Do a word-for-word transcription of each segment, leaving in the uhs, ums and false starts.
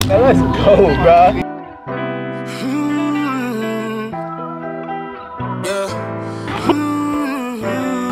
Now let's go, bro. Mm-hmm. Yeah. Mm-hmm.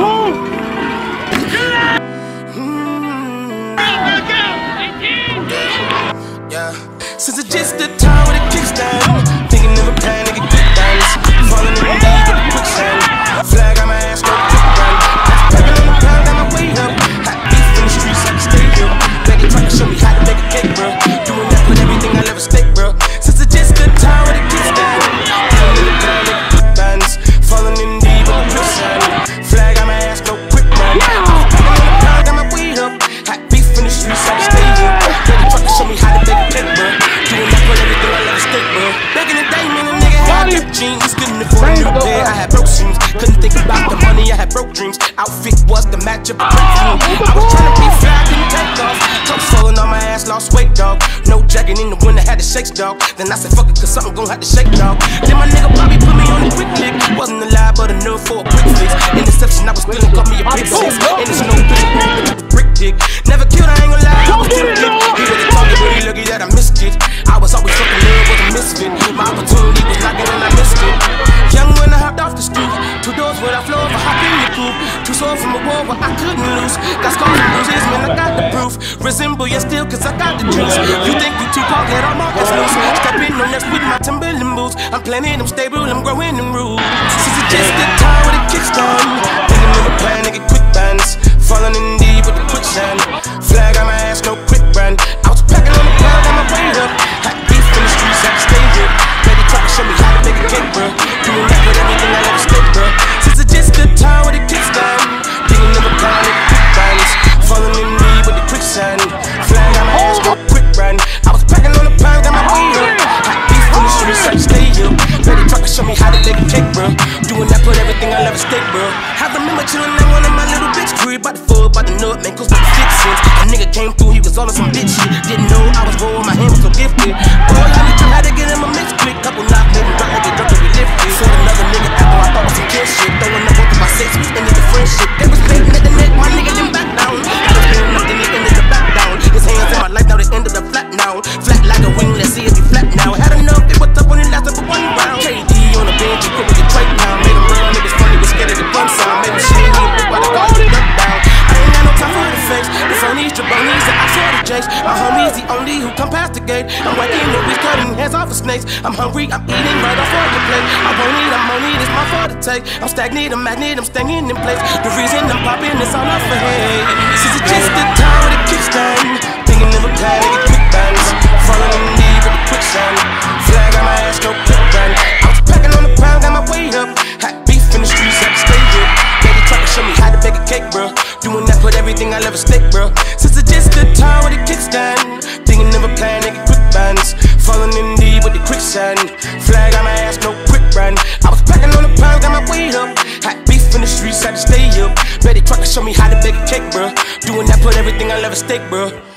Mm-hmm. Yeah. Since it's just the time with a kickstand, thinking of a plan to get quick dance, falling in the deep with a quicksand. Flag on my ass, no quick run. Packing on the ground, got my weight up. Hot beef in the streets, I can stay here. Ready trying to show me how to make a cake, bro. Doing that with everything I love a steak, bro. Since it's just the time with a kickstand, thinking of a plan to get quick dance, falling in deep with a quicksand. Flag on my ass, no quick run. Packing on the ground, got my weight up. Hot beef in the streets, I can stay here. Ready trying to show me how to make a cake, bro. Doing that with everything I love a steak, bro. Back in the day, man, a nigga had ripped jeans, couldn't afford a new pair. I had broke shoes, couldn't think about the money. I had broke dreams. Outfit was the match of a perfume. I was trying to be fly, couldn't take off. Coats falling on my ass, lost weight, dog. No jacket in the winter, had to shake, dog. Then I said, fuck it, cause something gon' have to shake, dog. Then my nigga Bobby put me on a quick lick. Wasn't a lie, but a nerve for a quick fix. Interception, I was stealing, called me a big six. And it's no big move, brick dick. Never killed, I ain't gon' lie, I was too dick. He really talking, but he lucky that I missed it. I was always fucking love, was a misfit. My opportunity was knocking and I missed it. Young when I hopped off the street, two doors where I flow over, hop in the coupe. Two swords from a war where I couldn't lose. Got scars and bruises, man, I got the proof. Resemble you still, cause I got the juice. You think you too cold, get all Marcus loose. Stepping on next with my Timberland boots. I'm planning, I'm stable, I'm growing in rules. Since it's just the time with a kickstand, thinking of a plan to get quick bands, falling in deep with the quicksand. Flag on my ass, no quick brand. I was packing on the ground, got my weight up. Hot beef in the streets, I can stay here. Ready try to show me how to make a cake, bro. Doing that with everything I love a steak, bro. Since it's just the time with a kickstand, thinking of a plan to get quick bands, falling in deep with the quicksand. Flag on my ass, no quick brand. I was packing on the pound, got my weight up. Hot beef in the streets, I can stay here. Ready try to show me how to make a cake, bro. Doing that with everything I love a steak, bro. I remember chillin' at one of my little bitch crib, about the full, about the nut, man, cause what the fix is. A nigga came through, he was all on some bitch shit. Didn't know I was rolling, my hand was so gifted. Boy, I need to how to get in my mix quick. Couple knock, let him drop, I get drunk to be lifted. Fought another nigga after I thought was some kid shit. Throwing up both of my six, we ended the friendship. They was baiting at the neck, my nigga didn't back down. I was feeling up, then they ended the back down. His hands in my life, now they ended up flat now. Flat like a wing, let's see if he flat now. Had enough, it was tough when it lasted for one round. K D on the bench, he put with the tray down. Made him run, niggas funny, was scared of the bun sound. Maybe she ain't even think about the guard, he ducked down. I ain't got no time for the fakes. The phonies, jabronis, and I saw the jakes. My homie's the only who come past the gate. I'm working the week, cutting heads off of snakes. I'm hungry, I'm eating right off of the plate. I won't eat, I'm on it, it's my fault to take. I'm stagnant, I'm magnet, I'm staying in place. The reason I'm popping is all up for hate. Since it's just the time with a kickstand, thinking of a plan to get quick bands, falling in deep with the quicksand. Flag on my ass, no quick brand. I was packing on the pound, got my weight up. Hot beef in the streets, I can stay here. Ready try to show me how to bake a cake, bro. Doing that with everything I love a steak, bro. Since it's just the time with a kickstand, thinking of a plan to get quick bands, falling in deep with the quicksand. Flag on my ass, no quick brand. I was packing on the pound, got my weight up. Hot beef in the streets, I can stay here. Ready try to show me how to bake a cake, bro. Doing that with everything I love a steak, bro.